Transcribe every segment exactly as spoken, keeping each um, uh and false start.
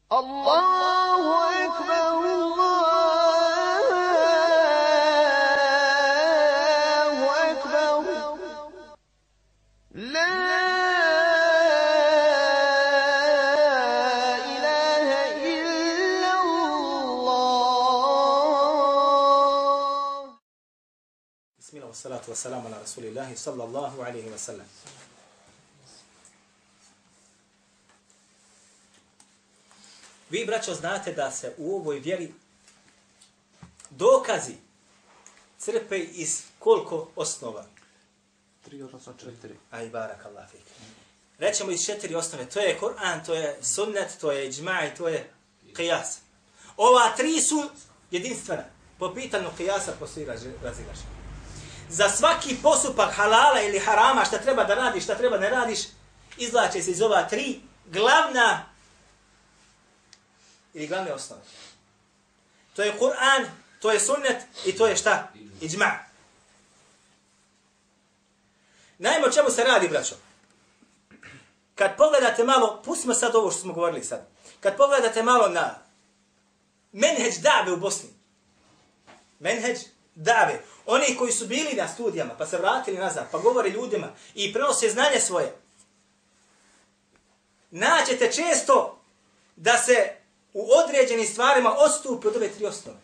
Allahu ekber, Allahu ekber, la ilahe illallah. Bismillah, wassalatu wassalamu ala rasulillahi sallallahu alaihi wa sallam. Vi, braćo, znate da se u ovoj vjeri dokazi crpe iz koliko osnova? Tri, odnosno četiri. Aj, barakallahu fik. Rećemo iz četiri osnove. To je Kur'an, to je sunnet, to je iđma i to je qiyas. Ova tri su jedinstvena. Po pitanju qiyasa postoji razilaženje. Za svaki postupak halala ili harama, šta treba da radiš, šta treba ne radiš, izvlače se iz ova tri glavna ili glavne osnove. To je Kur'an, to je sunnet i to je šta? Iđma. Naime, o čemu se radi, braćo? Kad pogledate malo, pustimo sad ovo što smo govorili sad. Kad pogledate malo na menheđ dave u Bosni. Menheđ dave. Oni koji su bili na studijama, pa se vratili nazad, pa govore ljudima i prenose znanje svoje. Nađete često da se u određenim stvarima odstupi od ove tri osnove.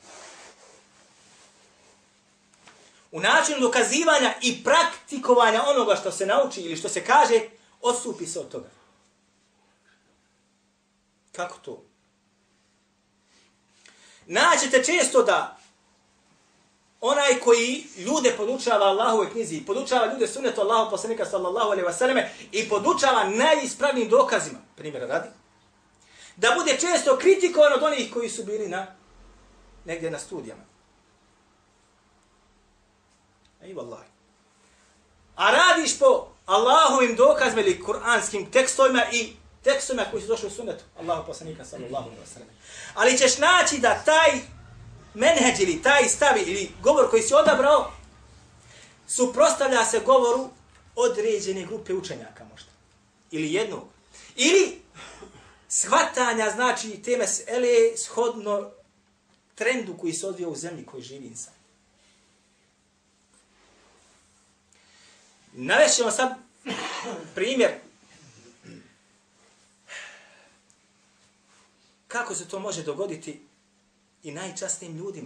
U načinu dokazivanja i praktikovanja onoga što se nauči ili što se kaže, odstupi se od toga. Kako to? Nađete često da onaj koji ljude podučava Allahove knjizi, podučava ljude sunnetu Allahu poslanika sallallahu alejhi ve selleme i podučava najispravnijim dokazima, primjera radi, da bude često kritikovan od onih koji su bili na negdje na studijama. Ej, vallahi. A radiš po Allahovim dokazima ili kuranskim tekstovima i tekstovima koji su došli u sunnetu Allahu poslanika sallallahu alejhi ve selleme. Ali ćeš naći da taj menheđ ili taj stav ili govor koji si odabrao suprotstavlja se govoru određene grupe učenjaka možda. Ili jednog. Ili shvatanja, znači, te mesele shodno trendu koji se odvija u zemlji koji živi insan. Navešćemo sad primjer kako se to može dogoditi i najčasnijim ljudima.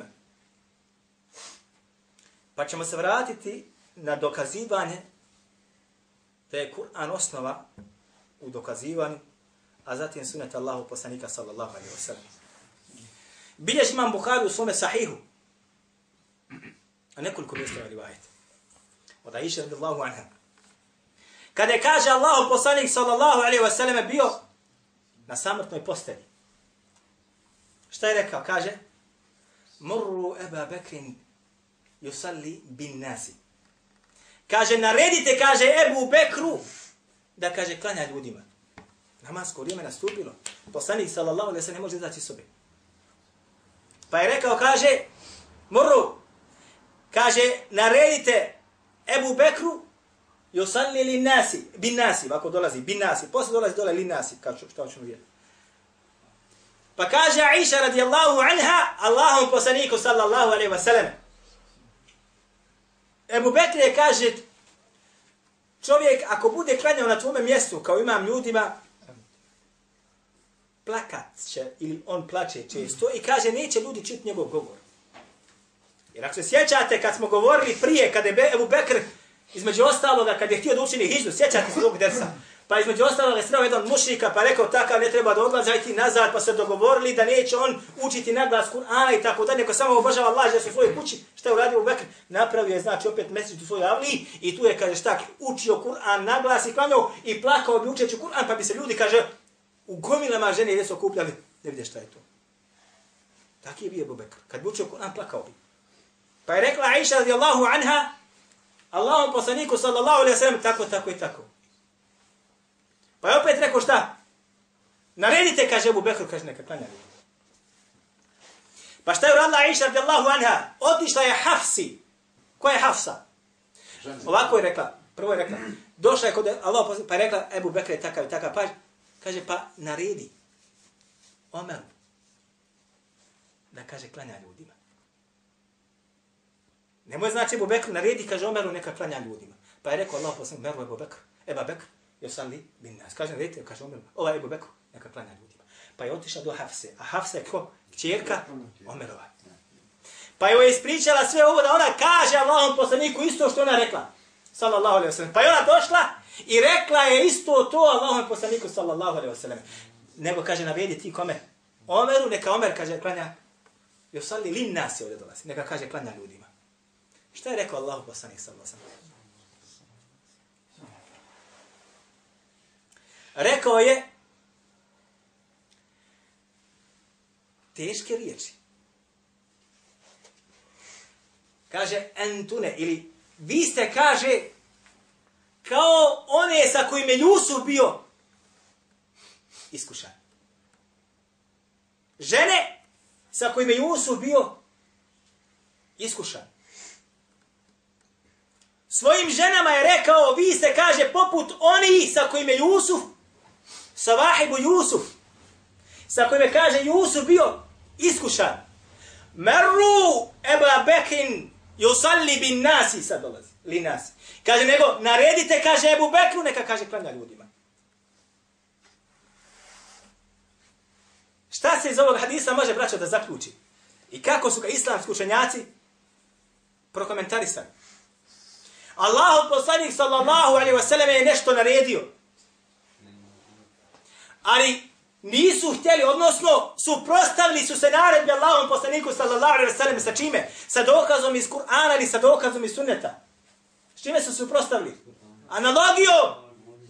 Pa ćemo se vratiti na dokazivanje da je Kur'an osnova u dokazivanju, a zatim sunnet Allahu poslanika sallallahu alejhi ve sellem. Bilježi imam Buhari u svome sahihu, a nekoliko mjesta na rivajete. Od Aisha radijallahu anha. Kada je kaže Allahu poslanik sallallahu alejhi ve sellem bio na samrtnoj postelji. Šta je rekao? Kaže: Murru Eba Bekrin yusalli bin nasi. Kaže, naredite, kaže Ebu Bekru da, kaže, klanja ljudima. Namasko vrijeme nastupilo. Poslanik sallallahu alejhi ve sellem ne može izaći iz sobe. Pa je rekao, kaže, Murru, kaže, naredite Ebu Bekru yusalli lin nasi, bin nasi, ovako dolazi, bin nasi, posle dolazi dole lin nasi, kao što ćemo vidjeti. Pa kaže Aisha radijallahu anha, Allahom poslaniku sallallahu alejhi ve sellem. Ebu Bekr je, kaže, čovjek ako bude klanjao na tvome mjestu, kao imam ljudima, plakat će, ili on plače često, i kaže, neće ljudi čuti njegov govor. Jer ako se sjećate, kad smo govorili prije, kada je Ebu Bekr, između ostaloga, kad je htio da učini hijđu, sjećate se drugog dersa, pa između ostaloga je sreo jedan mušrika, pa rekao, takav ne treba da odlazi, ajti nazad, pa se dogovorili da neće on učiti naglas Kur'ana i tako da, neko samo obožava Allah, da su u svojoj kući. Šta je uradio Ebu Bekr? Napravio je, znači, opet mesdžid u svojoj avliji i tu je, kaže, šta, učio Kur'an naglas i klanjao i plakao bi učeći Kur'an, pa bi se ljudi, kaže, u gomilama žene gdje su okupljali, ne vidje šta je to. Taki je bio Ebu Bekr. Kad bi učio Kur'an, plakao bi. Pa je rekla Aisha radijallahu anha, Allahom poslaniku sallallahu alejhi ve sellem, tako, tako i tako. Pa je opet rekao šta? Naredite, kaže Ebu Bekru, kaže neka klanja ljudi. Pa šta je uradila Aisha radijallahu anha? Otišla je Hafsi. Ko je Hafsa? Ovako je rekla. Prvo je rekla. Došla je kod Allah, pa je rekla Ebu Bekr je takav i takav. Pa kaže, pa naredi Omeru da kaže klanja ljudima. Nemoj znači Ebu Bekru naredi, kaže Omeru neka klanja ljudima. Pa je rekao Allah poslanik Meru Ebu Bekru, Eba Bekr, yusalli bin nas. Kaže naredite, kaže Omeru, ovaj Ebu Bekru neka klanja ljudima. Pa je otišao do Hafse, a Hafsa je ko? Kćerka Omerova. Pa joj je ispričala sve ovo da ona kaže Allahom poslaniku isto što ona rekla. Sallallahu alejhi ve sellem. Pa je ona došla i rekla je isto to Allahom poslaniku sallallahu alejhi ve sellem. Nego kaže navedi ti kome? Omeru, neka Omer kaže klanja. Yusalli lin nas ovdje dolazi. Neka kaže klanja ljudima. Šta je rekao Allahu poslanik sallallahu alejhi ve sellem? Rekao je teške riječi. Kaže entune ili vi ste, kaže, kao one sa kojim je Jusuf bio iskušan. Žene sa kojim je Jusuf bio iskušan. Svojim ženama je rekao, vi ste, kaže, poput oni sa kojim je Jusuf, sa vahibu Jusuf, sa kojim je, kaže, Jusuf bio iskušan. Merru Eba Bekin yusalli bin nasi, sad dolazi, li nasi. Kaže, nego, naredite, kaže Ebu Bekru, neka kaže klanja ljudima. Šta se iz ovog hadisa može, braćo, da zaključi? I kako su ga islamski učenjaci prokomentarisali? Allahov poslanik sallallahu alejhi ve sellem je nešto naredio. Ali nisu htjeli, odnosno suprotstavili su se naredbi Allahovom poslaniku sallallahu alejhi ve sellem sa čime? Sa dokazom iz Kur'ana ili sa dokazom iz Sunneta. S čime su suprotstavili? Analogijom.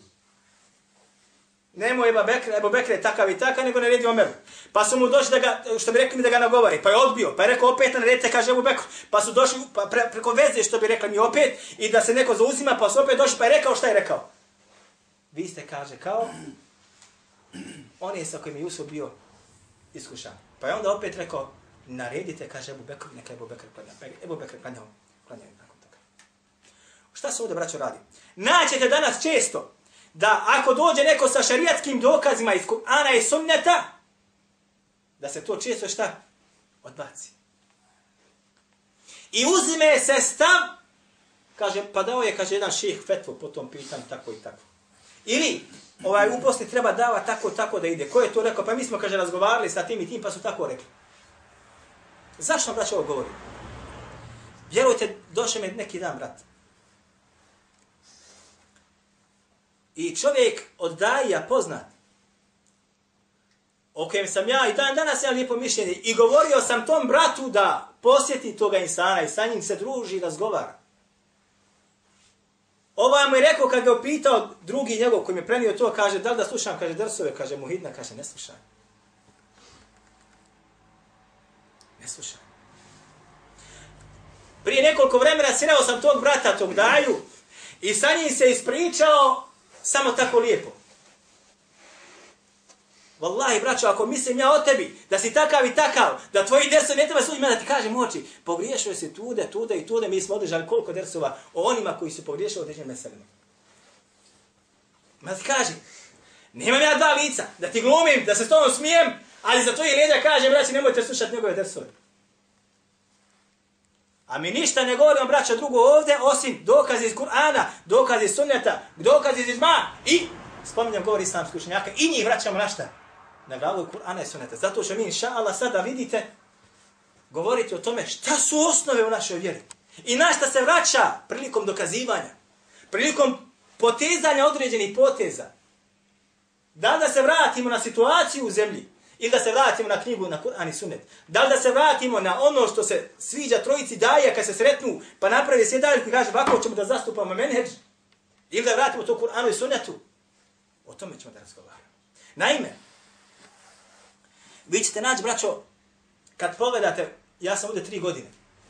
Nemoj Ebu Bekr, Ebu Bekr je takav i takav, nego naredi Omeru. Pa su mu došli da ga, što bi rekli mi da ga nagovori, pa je odbio, pa je rekao opet naredite, kaže Ebu Bekr. Pa su došli pa pre, preko veze, što bi rekli mi opet, i da se neko zauzima, pa su opet došli, pa je rekao šta je rekao. Vi ste, kaže, kao on je sa kojim je Jusuf bio iskušan. Pa je onda opet rekao, naredite, kaže Ebu Bekr, neka Ebu Bekr klanja. Ebu Bekr klanja, klanja nakon toga. Šta se ovdje, braćo, radi? Naćete danas često da ako dođe neko sa šarijatskim dokazima iz Kur'ana i Sunneta, da se to često šta? Odbaci. I uzime se stav, kaže, pa dao je, kaže, jedan ših fetvu po tom pitanju, tako i tako. Ili, ovaj uposli treba dava tako, tako da ide. Ko je to rekao? Pa mi smo, kaže, razgovarali sa tim i tim, pa su tako rekli. Zašto vam, braće, ovo govorim? Vjerujte, došao mi neki dan, brat. I čovjek od daija poznat, o kojem sam ja i dan danas imam lijepo mišljenje, i govorio sam tom bratu da posjeti toga insana i sa njim se druži i razgovara. Ovaj mu je rekao, kad ga opitao drugi njegov koji mi je prenio to, kaže, da li da slušam, kaže, drsove, kaže, Muhidna, kaže, ne slušaj. Ne slušaj. Prije nekoliko vremena sreo sam tog brata, tog daju, i sa njim se ispričao samo tako lijepo. Wallahi, braćo, ako mislim ja o tebi, da si takav i takav, da tvoji dersovi ne treba s ljudima da ti kažem oči, pogriješio si tude, tude i tude, mi smo održali koliko dersova o onima koji su pogriješili određenim meselima. Ma ti kaži, nemam ja dva lica, da ti glumim, da se s tobom smijem, ali za tvoji leđa kažem, braći, nemojte slušati njegove dersove. A mi ništa ne govorimo, braća, drugo ovdje, osim dokaze iz Kur'ana, dokaze iz Sunneta, dokaze iz Ižma i, spominjam govor islamskih učenjaka, i njih vraćamo na šta? Na glavu Kur'ana i Sunneta. Zato što mi, inša Allah, sada vidite, govoriti o tome šta su osnove u našoj vjeri. I na šta se vraća prilikom dokazivanja, prilikom potezanja određenih poteza. Da da se vratimo na situaciju u zemlji, ili da se vratimo na knjigu, na Kur'an i Sunnet. Da li da se vratimo na ono što se sviđa trojici daja kad se sretnu, pa napravi sjedaljku i kaže ovako ćemo da zastupamo menheđ. Ili da vratimo to Kur'anu i Sunnetu. O tome ćemo da razgovaramo. Naime, vi ćete naći, braćo, kad pogledate, ja sam ovdje tri godine,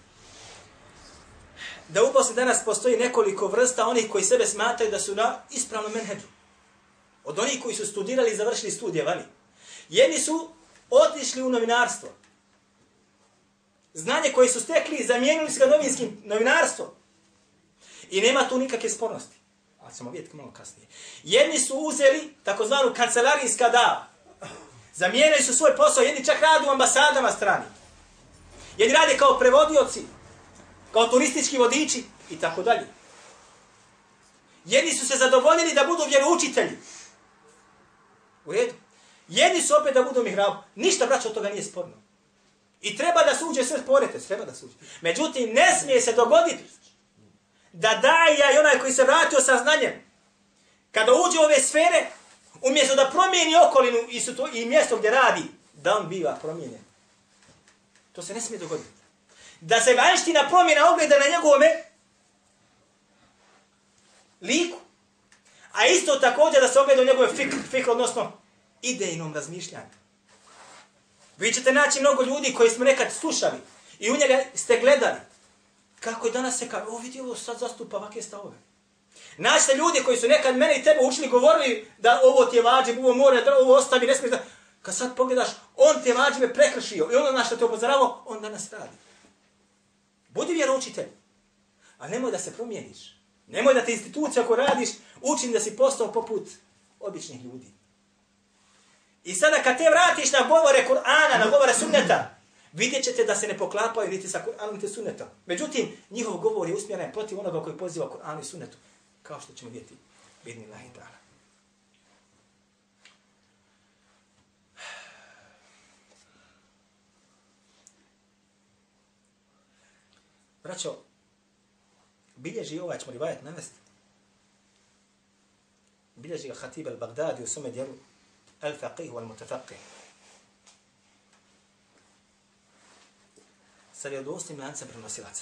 da u Bosni danas postoji nekoliko vrsta onih koji sebe smatraju da su na ispravnom menheđu. Od onih koji su studirali i završili studije vani. Jedni su otišli u novinarstvo. Znanje koje su stekli zamijenili su ga novinskim novinarstvom. I nema tu nikakve spornosti. Ali ćemo vidjeti malo kasnije. Jedni su uzeli takozvanu kancelarijska dava. Zamijenili su svoj posao, jedni čak rade u ambasadama strani. Jedni rade kao prevodioci, kao turistički vodiči i tako dalje. Jedni su se zadovoljili da budu vjeroučitelji. U redu. Jedni su opet da budu mihrabu. Ništa, braćo, od toga nije sporno. I treba da se uđe sve sporete, treba da se uđe. Međutim, ne smije se dogoditi da daja i onaj koji se vratio sa znanjem, kada uđe u ove sfere, umjesto da promijeni okolinu i, su to, i mjesto gdje radi, da on biva promijenjen. To se ne smije dogoditi. Da se vanština promjena ogleda na njegovome liku. A isto također da se ogleda u njegove fikr, fikr odnosno idejnom razmišljanju. Vi ćete naći mnogo ljudi koji smo nekad slušali i u njega ste gledali. Kako je danas se kaže, o vidi ovo sad zastupa ovakve stavove. Naćete ljudi koji su nekad mene i tebe učili, govorili da ovo ti je vađib, ovo mora, da ovo ostavi, ne smiješ da... Kad sad pogledaš, on te vađibe prekršio i ono na što te upozoravao, on danas radi. Budi vjeroučitelj, a nemoj da se promijeniš. Nemoj da te institucija ako radiš učini da si postao poput običnih ljudi. I sada kad te vratiš na govore Kur'ana, na govore sunneta, vidjet ćete da se ne poklapaju niti sa Kur'anom niti sunnetom. Međutim, njihov govor je usmjeren protiv onoga koji poziva Kur'anu i sunnetu. Kao što ćemo vidjeti. Bidnillahi ta'ala. Braćo, bilježi ovaj, ćemo rivajet navesti. Bilježi ga Khatib al-Baghdadi u svome dijelu Al-Faqih wal-Mutafaqih. Sa vjerodostojnim lancem prenosilaca.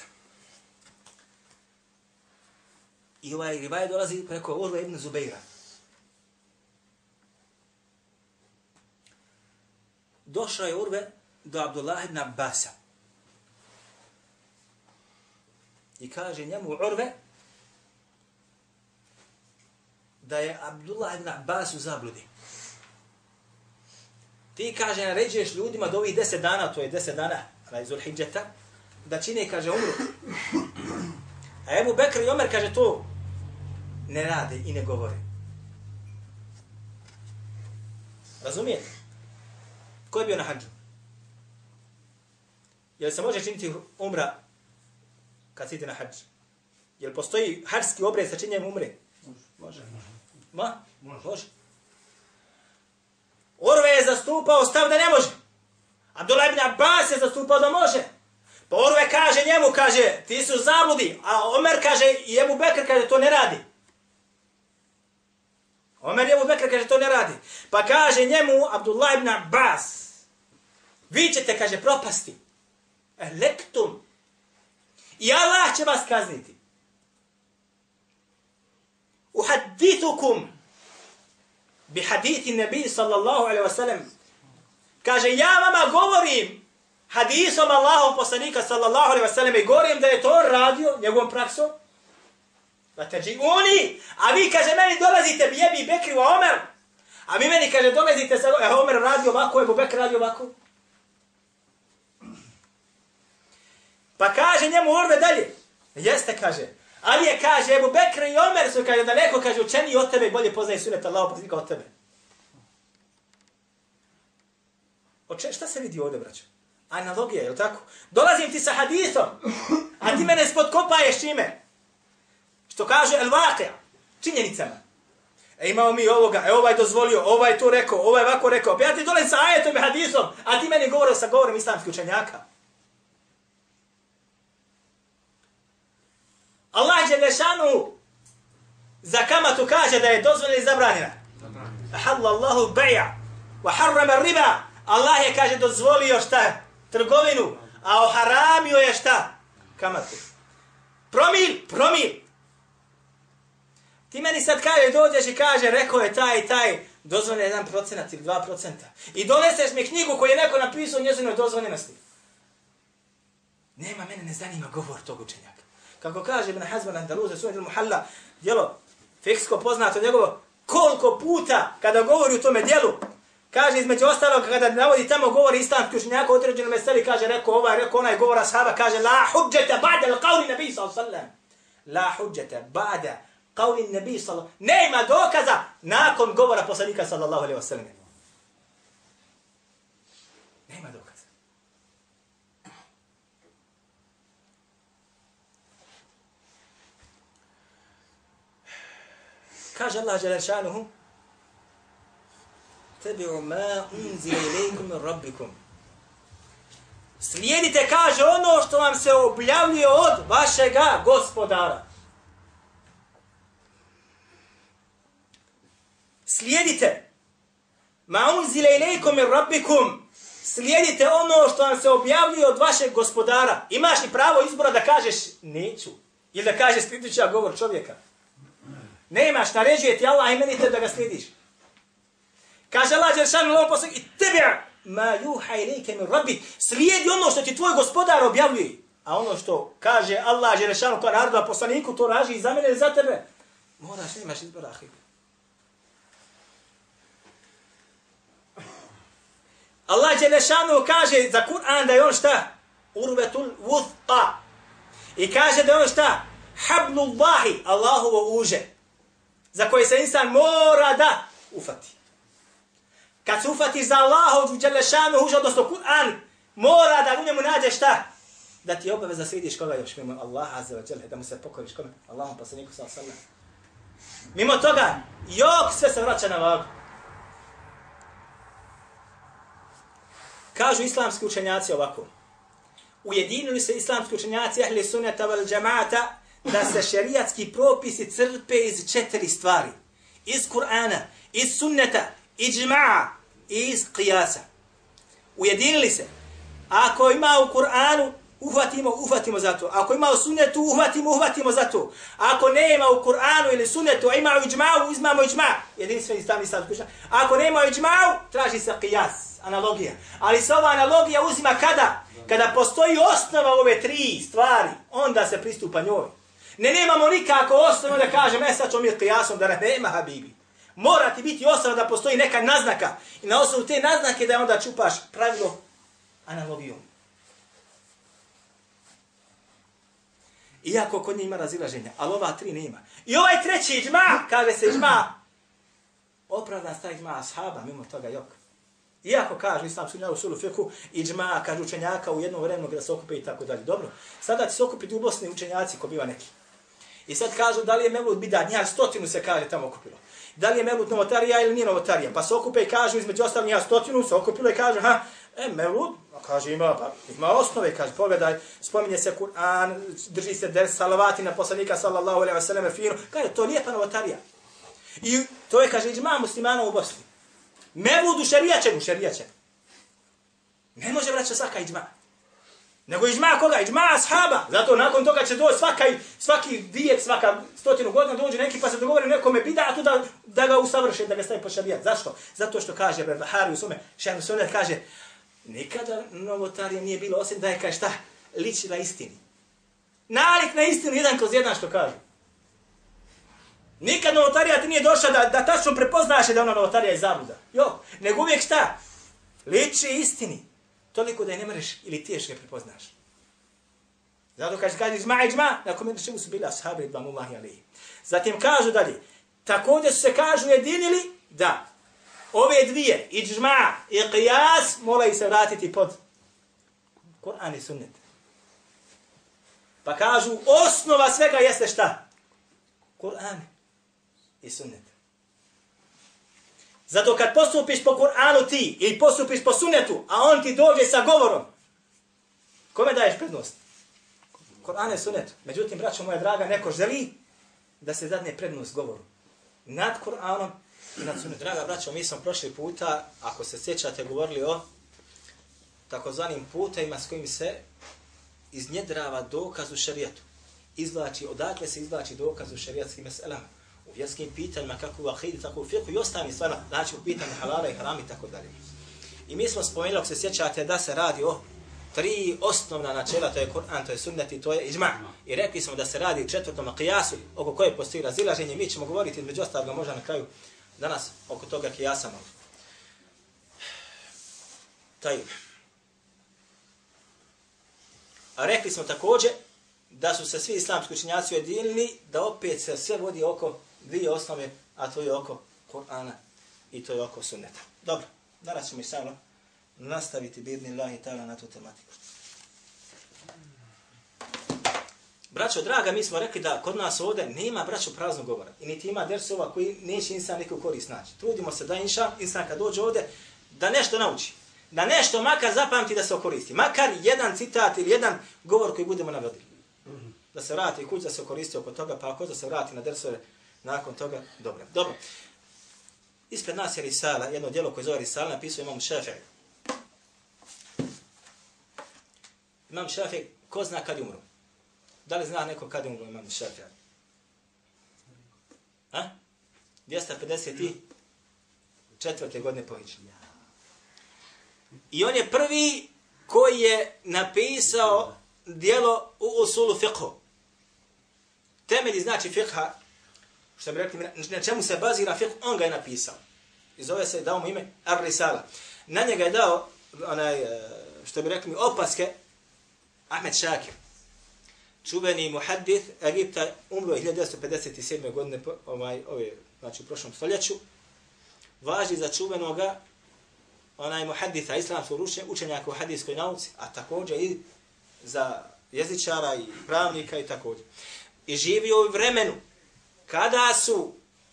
I ovaj rivajet dolazi preko Urve ibn Zubeira. Došao je Urve do Abdullah ibn Abbasa. I kaže njemu Urve da je Abdullah ibn Abbas u zabludi. Ti, kaže, naređuješ ljudima do ovih deset dana, to je deset dana iz Zulhidžeta, da čine, kaže, umru. A Ebu Bekr i Omer, kaže, to ne rade i ne govore. Razumijete? Ko je bio na hađu? Jel se može činiti umra kad si ide na hađ? Jel postoji hađski obred sa činjenjem umre? Može. Ma? Može. Urve je zastupao stav da ne može. Abdullah ibn Abbas je zastupao da može. Pa Urve kaže njemu, kaže, ti su zabludi, a Omer kaže i Ebu Bekr kaže to ne radi. Omer i Ebu Bekr kaže to ne radi. Pa kaže njemu Abdullah ibn Abbas, vi ćete, kaže, propasti. Elektum. I Allah će vas kazniti. Uhadithukum bi hadithi nebi sallallahu alaihi wa sallam. Kaže, ja vama govorim hadisom Allahov poslanika sallallahu alaihi wa sallam i govorim da je to radio njegovom praksom. Vateđiuni. A vi, kaže, meni dolazite bijebi Bekri u Omer. A vi meni, kaže, dolazite sa e, Omer radio ovako, Ebu Bekr radio ovako. Pa kaže njemu Urve dalje. Jeste, kaže. Ali je, kaže, Ebu Bekr i Omer su, kaže, daleko, kaže, učeniji od tebe i bolje poznaje sunet Allahov poslanika od tebe. Oče, šta se vidi ovdje, braćo? Analogija, je li tako? Dolazim ti sa hadisom, a ti mene spodkopaješ čime? Što kaže el-Vaqija, činjenicama. E imamo mi ovoga, e ovaj dozvolio, ovaj to rekao, ovaj ovako rekao. Pa ja ti dolazim sa ajetom i hadisom, a ti meni govorio sa govorom islamskih učenjaka. Allah dželešanu za kamatu kaže da je dozvoljena i zabranjena. Ahalla Allahu bej'a wa harrama riba. Allah je, kaže, dozvolio šta? Trgovinu, a oharamio je šta? Kamatu. Promil, promil. Ti meni sad kaže, dođeš i kaže, rekao je taj i taj, dozvoljeno jedan procenat ili dva procenta. I doneseš mi knjigu koju je neko napisao o njezinoj dozvoljenosti. Nema, mene ne zanima govor tog učenjaka. Kako kaže Ibn Hazm al-Andaluzi, Sunet al-Muhalla, djelo fiksko poznato njegovo, koliko puta kada govori u tome djelu, kaže između ostalog, kada navodi tamo govori islamski učenjaka o određenom meseli, kaže, rekao ovaj, rekao onaj, govora sahaba, kaže, la hudžete ba'da l'qavli nabi sallallahu alaihi sallam. La hudžete ba'da qavli nabi sallallahu. Nema dokaza nakon govora poslanika sallallahu alaihi sallam. Nema dokaza. Kaže Allah dželle šanuhu: "Tabi'u ma unzila ilaykum min rabbikum." Slijedite, kaže, ono što vam se objavljuje od vašega gospodara. Slijedite. Ma unzila ilaykum min rabbikum. Slijedite ono što vam se objavljuje od vašeg gospodara. Imaš li pravo izbora da kažeš neću? Ili da kažeš sljedeći govor čovjeka? Nemaš, naređuje ti Allah i meni te da ga slijediš. Kaže Allah dželešanu u ovom poslaniku: "Ittabi' ma yuha ilayka min rabbik." Slijedi ono što ti tvoj gospodar objavljuje. A ono što kaže Allah dželešanu kao narodu poslaniku, to raži i za mene i za tebe. Moraš, nemaš izbora, ahi. Allah dželešanu kaže za Kur'an da je on šta? Urvetul wuthqa. I kaže da je on šta? Hablullahi, Allahovo uže. Za koje se insan mora da ufati. Kad se ufatiš za Allahov dželešanu uže, odnosno Kur'an, mora da u njemu nađeš šta? Da ti je obavez da slidiš koga još mimo Allaha azza wa dželle, da mu se pokoriš kome? Allahom poslaniku sallallahu alejhi ve sellem. Mimo toga, jok, sve se vraća na vagu. Kažu islamski učenjaci ovako: ujedinili se islamski učenjaci ahli sunneta vel džemaata da se šerijatski propisi crpe iz četiri stvari. Iz Kur'ana, iz sunneta, iđma'a i iz qiyasa. Ujedinili se. Ako ima u Kur'anu, uhvatimo, uhvatimo za to. Ako ima u sunnetu, uhvatimo, uhvatimo za to. Ako nema u Kur'anu ili sunnetu, a ima u iđma'u, uzmamo iđma'. Jedinstveni islamski učenjaci. Ako nema u iđma'u, traži se qiyas, analogija. Ali se ova analogija uzima kada? Kada postoji osnova ove tri stvari, onda se pristupa njoj. Ne nemamo nikako osnovu da kažem, e sad ćemo mi qiyasom, da nema habibi. Mora ti biti osnova da postoji neka naznaka. I na osnovu te naznake da onda čupaš pravilo analogijom. Iako kod njih ima razilaženja, ali ova tri nema. I ovaj treći iđma, kaže se iđma, opravdan sta iđma ashaba, mimo toga jok. Iako kažu islamski učenjaci u usulu fiqhu, iđma, kažu učenjaka u jednom vremenu da se okupe i tako dalje. Dobro, sada ti se okupiti u Bosni učenjaci ko biva neki. I sad kažu da li je mevlud bidat, njih stotinu se kaže tamo okupilo. Da li je mevlud novotarija ili nije novotarija. Pa se okupe i kažu između ostalih njih stotinu se okupilo i kažu, ha, e, mevlud, kaže ima, pa, ima osnove, kaže, pogledaj, spominje se Kur'an, drži se ders salavati na poslanika sallallahu alejhi ve selleme finu, kaže, to lijepa novotarija. I to je, kaže, iđma muslimana u Bosni. Mevlud u šerijačenu, šerijačen. Ne može vraćati svaka iđma. Nego iđma koga? Iđma ashaba. Zato nakon toga će doći svaka, svaki vijek, svaka stotinu godina dođe neki pa se dogovori nekome bidatu da, da ga usavrše, da ga stavi po šerijat. Zašto? Zato što kaže Barbahari u svome šehnu sunnet, kaže nikada novotarije nije bilo osim da je kaže šta? Liči na istini. Nalik na istinu jedan kroz jedan što kaže. Nikad novotarija ti nije došla da, da tačno prepoznaš da ona novotarija je zabluda. Jo, nego uvijek šta? Liči istini. Toliko da je ne mreš ili tiješ ga prepoznaš. Zato kaže, kaže, iđma, iđma, na kome čemu su bili ashabi, idvamullahi alihi. Zatim kažu dalje, također su se kažu jedinili da ove dvije, iđma i qiyas, moraju se vratiti pod Kur'an i sunnet. Pa kažu, osnova svega jeste šta? Kur'an i sunnet. Zato kad postupiš po Kur'anu ti ili postupiš po sunnetu, a on ti dođe sa govorom, kome daješ prednost? Kur'an i sunnetu. Međutim, braćo moja draga, neko želi da se dadne prednost govoru. Nad Kur'anom i nad sunnetom. Draga braćo, mi smo prošli puta, ako se sjećate, govorili o takozvanim putajima s kojim se iznjedrava dokaz u šerijatu. Izvlači, odakle se izvlači dokaz u šerijatskim meselama. U vjerskim pitanjima, kako u akidi, tako u fiqhu i ostalim stvarima, znači u pitanju halala i harami i tako dalje. I mi smo spomenuli, ako se sjećate, da se radi o tri osnovna načela, to je Kur'an, to je sunnet i to je iđma. I rekli smo da se radi o četvrtom qiyasu, oko koje postoji razilaženje. Mi ćemo govoriti između ostaloga možda na kraju danas oko toga qiyasa malo. Taj. A rekli smo također da su se svi islamski učenjaci ujedinili da opet se sve vodi oko dvije osnove, a to je oko Kur'ana i to je oko sunneta. Dobro, danas ćemo i samo nastaviti bidnillahi ta'ala na tu tematiku. Braćo, draga, mi smo rekli da kod nas ovdje nema, braćo, praznog govora. I niti ima dersova koji neće insan neku korist naći. Trudimo se da inša, insan kad dođe ovdje, da nešto nauči. Da nešto makar zapamti da se okoristi. Makar jedan citat ili jedan govor koji budemo navodili. Da se vrati kuć, da se okoristi oko toga, pa ako da se vrati na dersove nakon toga, dobro. Dobro. Ispred nas je risala, jedno djelo koje zove risala, napisao Imam Šafij. Imam Šafij, ko zna kad je umro? Da li zna neko kad je umro Imam Šafij? A? dvjesto pedeset četvrte godine po hidži. I on je prvi koji je napisao djelo u usulu fiqhu. Temelji znači fiqha, što bi rekli, na čemu se bazira fiqh, on ga je napisao. I zove se, dao mu ime Ar-Risala. Na njega je dao, onaj, što bi rekli mi, opaske Ahmed Šakir. Čuveni muhaddith Egipta, umro je hiljadu devetsto pedeset sedme godine, ovaj, ove, znači u prošlom stoljeću. Važi za čuvenoga onaj muhadditha islamskog učenjaka u hadijskoj nauci, a također i za jezičara i pravnika i također. I živio u vremenu kada su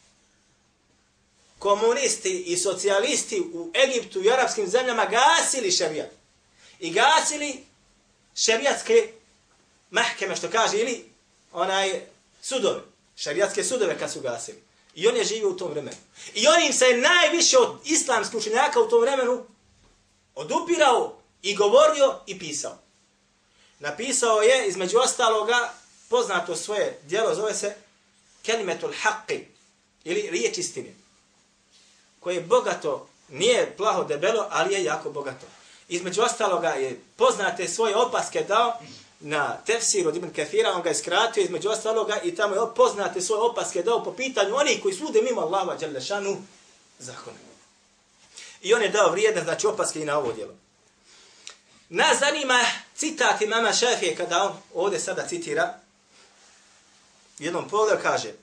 komunisti i socijalisti u Egiptu i arapskim zemljama gasili šerijat. I gasili šerijatske mahkeme, što kaže, ili onaj sudove, šerijatske sudove kad su gasili. I on je živio u tom vremenu. I on im se najviše od islamskih učenjaka u tom vremenu odupirao i govorio i pisao. Napisao je, između ostaloga, poznato svoje djelo, zove se Kelimetul Haqqi, ili riječ istine, koje je bogato, nije plaho debelo, ali je jako bogato. Između ostaloga je poznate svoje opaske dao na tefsir od Ibn Kathira, on ga je skratio između ostaloga i tamo je poznate svoje opaske dao po pitanju onih koji slude mimo Allaha dželle šanu zakona. I on je dao vrijedne, znači, opaske i na ovo djelo. Nas zanima citat imama Šafije kada on ovdje sada citira. U jednom pogledu kaže,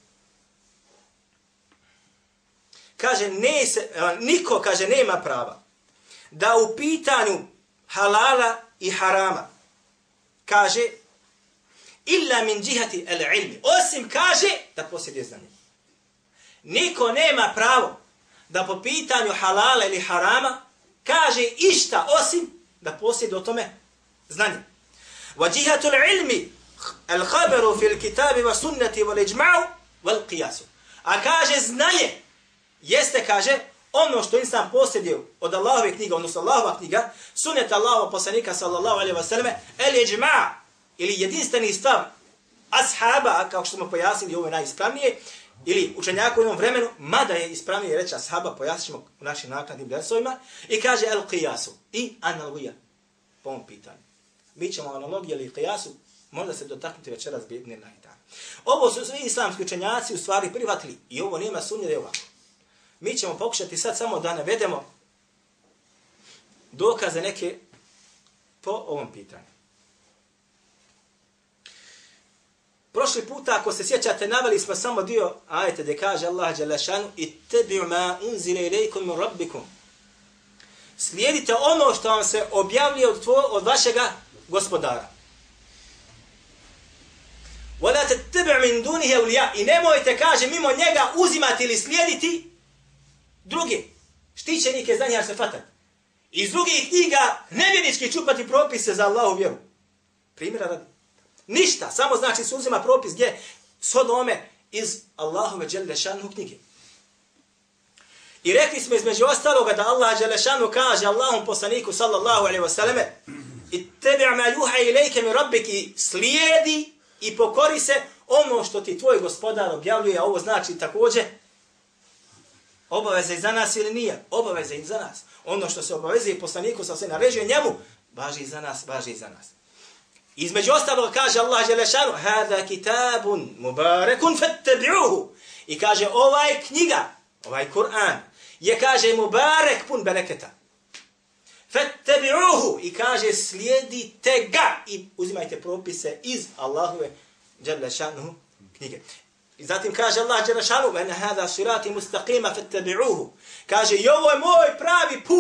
kaže, ne se, niko, kaže, nema prava da u pitanju halala i harama, kaže, illa min džihati al-ilmi, osim, kaže, da posjeduje znanje. Niko nema pravo da po pitanju halala ili harama kaže išta osim da posjeduje o tome znanje. Wa džihatu al-ilmi al-khabaru fil kitabi wa sunnati wal ijma'u wal qiyasu. A kaže znanje jeste, kaže, ono što insan posjeduje od Allahove knjiga, odnosno Allahova knjiga, sunnet Allahova poslanika sallallahu alejhi ve selleme, el ijma' ili jedinstveni stav ashaba, kao što smo pojasnili, ovo je najispravnije, ili učenjaka u jednom vremenu, mada je ispravnije reći ashaba, pojasnimo u našim naknadnim dersovima, i kaže el qiyasu, i analogija, po ovom pitanju. Mi ćemo analogije ili qiyasu možda se dotaknuti večeras bijedne najda. Ovo su svi islamski učenjaci u stvari prihvatili i ovo nema sumnje da je ovako. Mi ćemo pokušati sad samo da navedemo dokaze neke po ovom pitanju. Prošli puta, ako se sjećate, naveli smo samo dio ajete gdje kaže Allah dželle šanu ittabi'u ma unzila ilaykum min rabbikum. Slijedite ono što vam se objavljuje od, tvoj, od vašega gospodara. Wala tattabi'u min dunihi awliya. I nemojte, kaže, mimo njega uzimati ili slijediti druge štićenike za njega se fatat. Iz drugih knjiga nevjernički čupati propise za Allahu vjeru. Primjera radi. Ništa, samo znači se uzima propis gdje shodno ome iz Allahove dželle šanu knjige. I rekli smo između ostaloga da Allah dželle šanu kaže Allahom poslaniku sallallahu alejhi ve selleme ittabi' ma yuha ilayka min rabbiki, slijedi i pokori se ono što ti tvoj gospodar objavljuje, a ovo znači također obaveza i za nas ili nije? Obaveza i za nas. Ono što se obavezuje poslaniku sa se naređuje njemu, važi i za nas, važi i za nas. Između ostalog kaže Allah dželle šanu hada kitabun mubarakun fattabi'uhu. I kaže ovaj knjiga, ovaj Kur'an je, kaže, mubarek, pun bereketa. Fattabi'uhu. I kaže slijedite ga i uzimajte propise iz Allahove dželle šanu knjige. I zatim kaže Allah dželle šanu ena hada sirati mustaqima fattabi'uhu. Kaže i ovo je moj pravi put,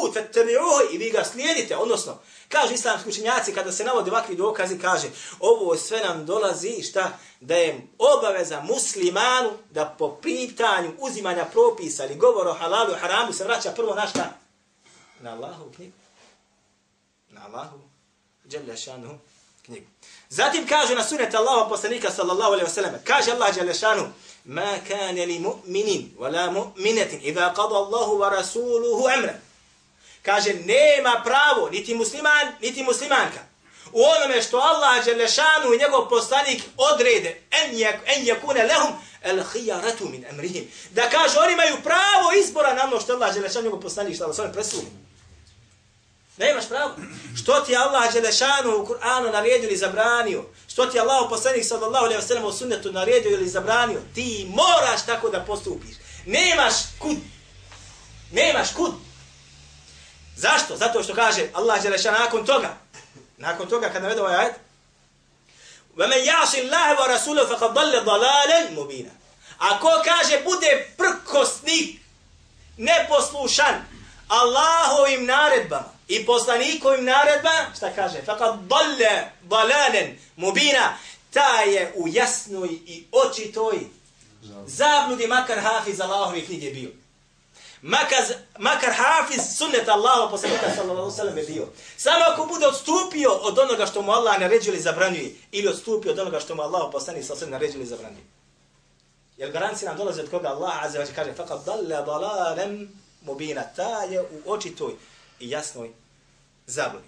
put, fattabi'uhu, i vi ga slijedite, odnosno, kažu islamski učenjaci, kada se navode ovakvi dokazi, kaže, ovo sve nam dolazi, šta, da je obaveza muslimanu da po pitanju uzimanja propisa ili govora o halalu i haramu se vraća prvo na šta? Na Allahovu knjigu. Na Allahovu, dželle šanuhu, knjigu. Zatim kaže na sunet Allahov poslanika sallallahu alejhi ve sellem, kaže Allah dželle šanuhu, ma kana li mu'minin wala mu'minatin idha qada Allahu wa rasuluhu amran. Kaže, nema pravo niti musliman, niti muslimanka u onome što Allah dželle šanuhu i njegov poslanik odrede, en yakuna lahum al-khiyaratu min amrihim. Da kaže, oni imaju pravo izbora na ono što Allah dželle šanuhu i njegov poslanik sallallahu alejhi ve sellem presudi. Nemaš pravo. Što ti Allah dželle šanuhu u Kur'anu naredio ili zabranio? Što ti Allah poslanik sallallahu alejhi ve sellem u sunnetu naredio ili zabranio? Ti moraš tako da postupiš. Nemaš kud. Nemaš kud. Zašto? Zato što kaže Allah dželle šanuhu nakon toga. Nakon toga kad navede ovaj ajet, وَمَنْ يَعْصِ اللَّهَ وَرَسُولَهُ فَقَدْ ضَلَّ ضَلَالًا مُبِينًا. Ako kaže bude prkosnik, neposlušan Allahovim naredbama i poslanikovim naredbama, šta kaže? فَقَدْ ضَلَّ ضَلَالًا مُبِينًا. Ta je u jasnoj i očitoj zabludi, makar hafiz Allahove knjige bio. Makar, makar hafiz sunnet Allahov poslanika sallallahu alejhi ve sellem je bio. Samo ako bude odstupio od onoga što mu Allah naređuje ili zabranjuje, ili odstupio od onoga što mu Allah poslanik sallallahu alejhi ve sellem naređuje ili zabranjuje. Jer garancija nam dolazi od koga Allah azza wa jalla kaže faqad dalla dalalan mubina. Ta je u očitoj i jasnoj zabludi.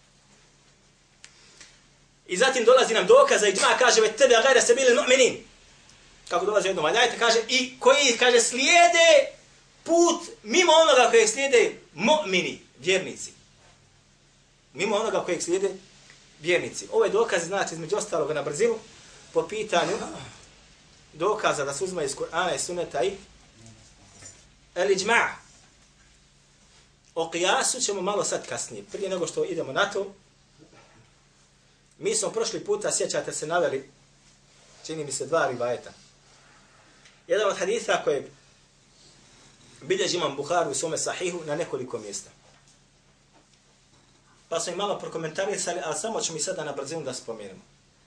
I zatim dolazi nam dokaz za ijma, kaže ve tebe gajra sabilil mu'minin. Kako dolazi jednom ajete, kaže i koji kaže slijede put mimo onoga kojeg slijede mu'mini, vjernici. Mimo onoga kojeg slijede vjernici. Ove dokaze znači između ostalog na brzinu po pitanju dokaza da se uzma iz Kur'ana i Sunneta i el-iđma'. O qiyasu ćemo malo sad kasnije. Prije nego što idemo na to, mi smo prošli puta, sjećate se, naveli, čini mi se, dva rivajeta. Jedan od haditha kojeg bilježi imam Buharu u svome sahihu na nekoliko mjesta. Pa smo im malo prokomentarisali, ali samo ćemo i sada na brzinu da spomenemo.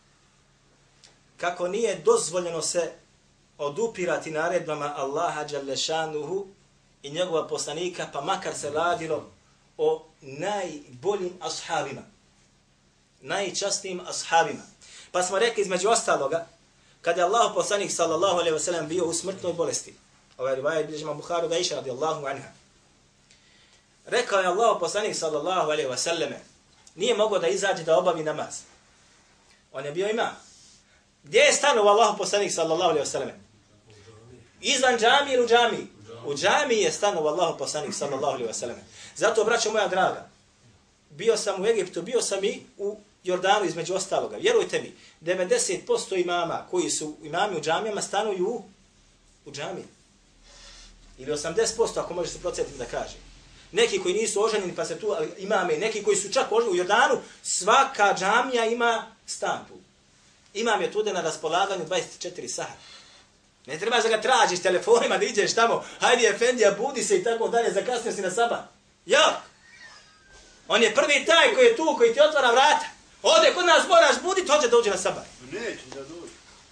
Kako nije dozvoljeno se odupirati naredbama Allaha dželle šanuhu i njegova poslanika, pa makar se radilo o najboljim ashabima. Najčastnijim ashabima. Pa smo rekli između ostaloga, kada je Allah poslanik sallallahu alejhi ve sellem bio u smrtnoj bolesti. Ovaj rivajet bilježi imam Buharu da iša radijallahu anha. Rekao je Allah poslanik sallallahu alejhi ve selleme, nije mogao da izađe da obavi namaz. On je bio imam. Gdje je stanovao Allah poslanik sallallahu alejhi ve selleme? Izvan džamije ili u džamiji? U džamiji je stanovao Allah poslanik sallallahu alejhi ve selleme. Zato, braćo moja draga, bio sam u Egiptu, bio sam i u Jordanu između ostaloga. Vjerujte mi, devedeset posto imama koji su imami u džamijama stanuju u, u džamiji. Ili osamdeset posto ako može se procentiti da kaže. Neki koji nisu oženjeni pa se tu imame, neki koji su čak oženjeni u Jordanu, svaka džamija ima stan tu. Imam je tu na raspolaganju dvadeset četiri sata. Ne trebaš da ga tražiš telefonima da iđeš tamo, hajde efendija, budi se i tako dalje, zakasnio si na sabah. Ja! On je prvi taj koji je tu, koji ti otvara vrata. Ode kod nas, moraš buditi, hoće da uđe na sabah. Neće da dođe.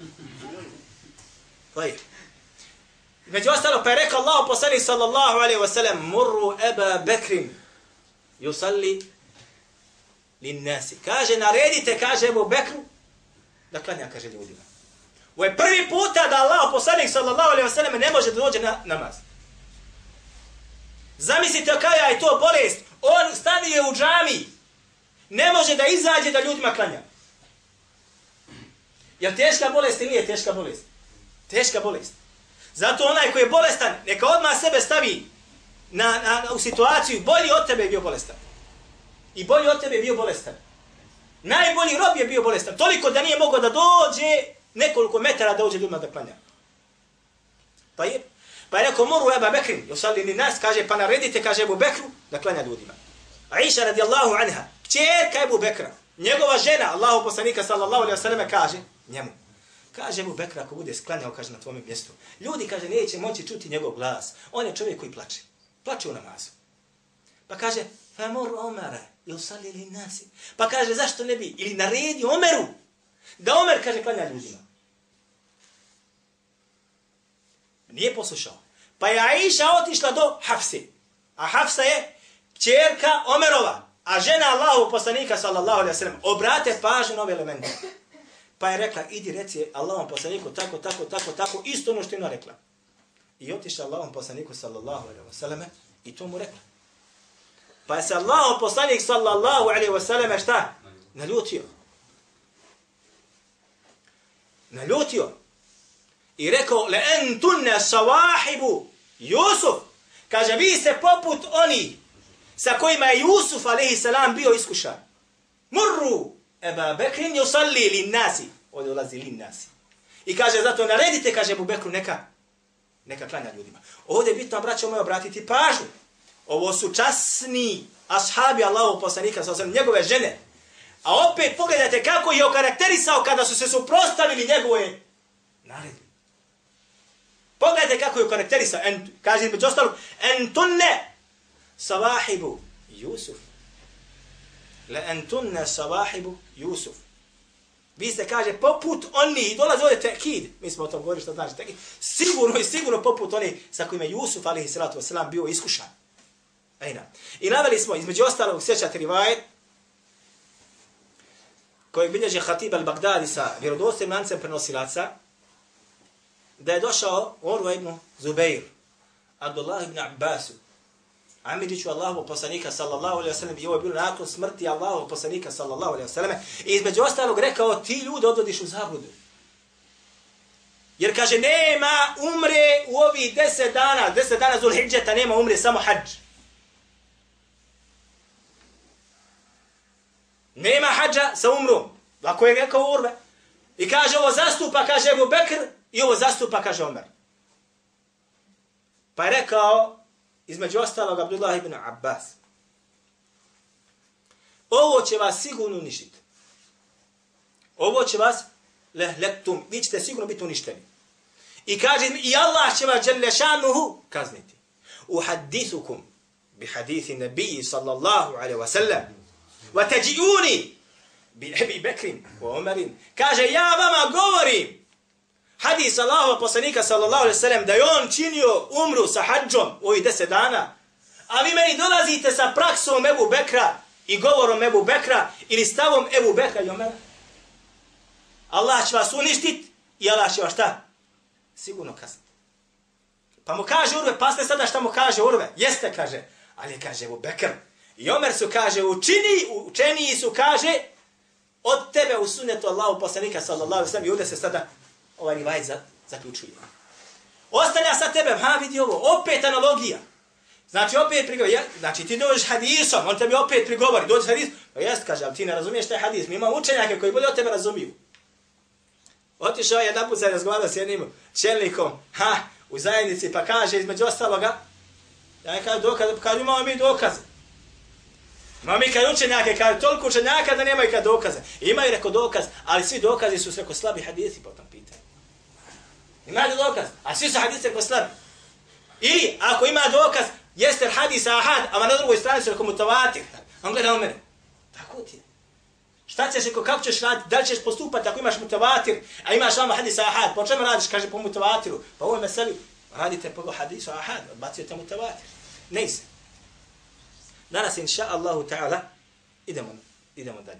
Lajde. Među ostalo, pa je rekao Allah poslanik sallallahu alejhi ve sellem, murru Eba Bekrin yusalli lin nasi. Kaže, naredite, kaže Ebu Bekru, da klanja, kaže ljudima. Ovo je prvi puta da Allah poslanik sallallahu alejhi ve sellem ne može da dođe na namaz. Zamislite koja je to bolest. On stanuje u džamiji. Ne može da izađe da ljudima klanja. Jer teška bolest ili nije teška bolest? Teška bolest. Zato onaj koji je bolestan, neka odmah sebe stavi na, na, u situaciju, bolji od tebe je bio bolestan. I bolji od tebe je bio bolestan. Najbolji rob je bio bolestan. Toliko da nije mogao da dođe nekoliko metara da uđe ljudima da klanja. Pa je, pa je rekao, moru Eba Bekrin, yusalli lin nas, kaže, pa naredite, kaže Ebu Bekru, da klanja ljudima. Aisha radijallahu anha, kćerka Ebu Bekra, njegova žena, Allahu poslanika sallallahu alejhi ve selleme kaže njemu. Kaže Ebu Bekra, ako bude sklanjao, kaže, na tvome mjestu. Ljudi, kaže, neće moći čuti njegov glas. On je čovjek koji plače. Plače u namazu. Pa kaže, famur Omara, yusalli lin nasi. Pa kaže, zašto ne bi? Ili naredi Omeru, da Omer, kaže, klanja ljudima. Nije poslušao. Pa je Aisha otišla do Hafse. A Hafsa je kćerka Omerova. A žena Allahu poslanika, sallallahu alaihi wa sallam, obrate pažnju na ove elemente. Pa je rekla, idi reci Allahom poslaniku tako, tako, tako, tako, isto ono što je ona rekla. I otišla Allahom poslaniku, sallallahu alaihi wa sallam, i to mu rekla. Pa je se Allahom poslanik, sallallahu alaihi wa sallam, šta? Naljutio. Naljutio. I rekao, le entunne savahibu Jusuf. Kaže, vi ste poput oni sa kojima je Jusuf, alaihi salam, bio iskušan. Murru Eba Bekrin yusalli lin nasi. Ovdje ulazi lin nasi. I kaže, zato naredite, kaže Ebu Bekru, neka, neka klanja ljudima. Ovdje je bitno, braćo moje, obratiti pažnju. Ovo su časni ashabi Allahu poslanika, sa njegove žene. A opet pogledajte kako je okarakterisao kada su se suprotstavili njegove naredbe. Pogledajte kako je okarakterisao. En, kaže među ostalog, entunne savahibu Jusuf. Le entunne savahibu Jusuf. Vi ste, kaže, poput oni, i dolazi ovdje tekid, mi smo o tom govorili što znači tekid, sigurno i sigurno poput oni sa kojima je Jusuf, alaihi salatu wasalam, bio iskušan. Ejna. I naveli smo, između ostalog, sjećate rivajet, koji bilježi Hatib al-Bagdadi sa vjerodostojnim lancem prenosilaca, da je došao Urva ibn Zubeir, Abdullah ibn Abbasu, Amidiću Allahu poslanika sallallahu alejhi ve sellem, i ovo je bilo nakon smrti Allahu poslanika sallallahu alejhi ve sellem, i između ostalog rekao, ti ljudi odvodiš u zabludu. Jer kaže, nema umre u ovih deset dana, deset dana Zulhidžeta nema umre, samo hadž. Nema hađa sa umrom. Lako je rekao Urve. I kaže, ovo zastupa, kaže Ebu Bekr, i ovo zastupa, kaže Omer. Pa je rekao, između ostalog, Abdullah ibn Abbas, ovo će vas sigurno uništiti. Ovo će vas lehlektum. Vi ćete sigurno biti uništeni. I kaže, i Allah će vas dželešanuhu kazniti. Uhadithukum bi hadithi nebiji sallallahu alaihi wa sallam. وَتَجِئُونِ بِأَبِي بَكْرٍ وَعُمَرٍ. Kaže, ja vama govorim hadis Allahova poslanika sallallahu alejhi ve sellem da je on činio umru sa hadžom u ovih deset dana, a vi meni dolazite sa praksom Ebu Bekra i govorom Ebu Bekra ili stavom Ebu Bekra i Omera. Allah će vas uništiti i Allah će vas šta? Sigurno kazniti. Pa mu kaže Urve, pa ste sada šta mu kaže Urve? Jeste, kaže, ali kaže Ebu Bekr. I Omer su, kaže, učini, učeniji su, kaže, od tebe u sunnetu Allahu poslanika sallallahu alejhi ve sellem, i ovdje se sada ovaj rivajet zaključuje. Ostavlja sa tebe, ha, vidi ovo, opet analogija. Znači, opet prigovor, znači, ti dođeš hadisom, on tebi opet prigovori, dođeš hadis, pa jest, kaže, ali ti ne razumiješ taj hadis, mi imamo učenjake koji bolje od tebe razumiju. Otišao je jedan put se razgovarao s jednim čelnikom, ha, u zajednici, pa kaže, između ostaloga, ja kaže, dokaz, kad imamo mi dokaze. Imamo mi kad učenjake, kad toliko učenjaka da nemaju kad dokaze. Imaju, reko, dokaz, ali svi dokazi su reko slabi hadisi po tom pitanju. Imaju dokaz, a svi su hadisi reko slabi. Ili, ako ima dokaz, jeste hadis ahad, a na drugoj strani su reko mutavatir. On gleda u mene. Tako ti je. Šta ćeš, reko, kako ćeš raditi, da li ćeš postupati ako imaš mutavatir, a imaš vama hadis ahad, po čemu radiš, kaže, po mutavatiru. Pa ovo je meseli, radite po hadisu ahad, odbacujete mutavatir. Ne se. Danas, inša Allahu ta'ala, idemo, idemo dalje.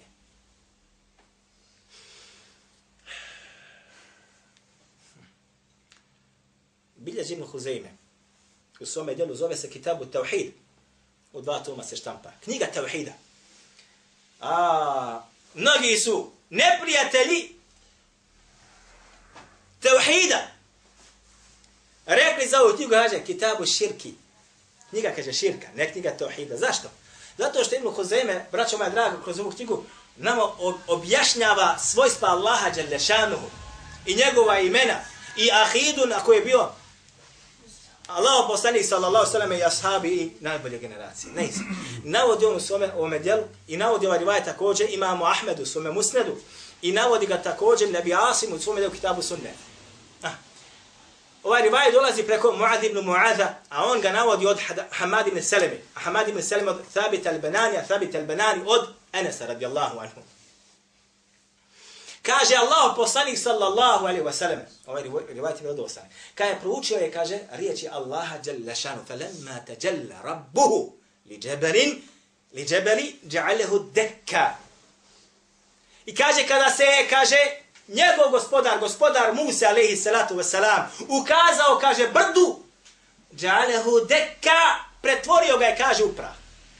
Bilježi Ibn Huzeyme, u svome djelu zove se Kitabu Tauhid, u dva toma se štampa. Knjiga Tauhida. A, mnogi su neprijatelji Tauhida. Rekli za ovu knjigu, kaže, Kitabu Širki. Knjiga, kaže, širka, ne knjiga Tauhida. Zašto? Zato što Ibn Huzeyme, braćo moja draga, kroz ovu knjigu, nama objašnjava svojstva Allaha Đalešanuhu i njegova imena i ahidu na koje je bio Allah poslanik sallallahu alejhi ve sellem i ashabi i najbolje generacije. Ne isti. Navodi on u svome ovome djelu i navodi ovaj rivajet također imamo Ahmedu u svome musnedu i navodi ga također Nebi Asim u svome djelu Kitabu Sunne. Ah. Ovaj rivaj dolazi preko Muad ibn Mu'adha, a on ga navodi od Hamad ibn Saleme. A Hamad ibn Saleme od Thabit al-Banani, a Thabit al-Banani od Enesa radijallahu anhu. Kaže Allah poslanik sallallahu alaihi wa sallam, ovaj rivaj je vjerodostojan. Kada je proučio je, kaže, riječi Allaha jalla šanu, falamma tajalla rabbuhu li džeberin, li džebeli ja'alehu dekka. I kaže, kada se, kaže, njegov gospodar, gospodar Musa alejhi salatu vesselam, ukazao, kaže, brdu, ja'alehu dekka, pretvorio ga je, kaže, u prah.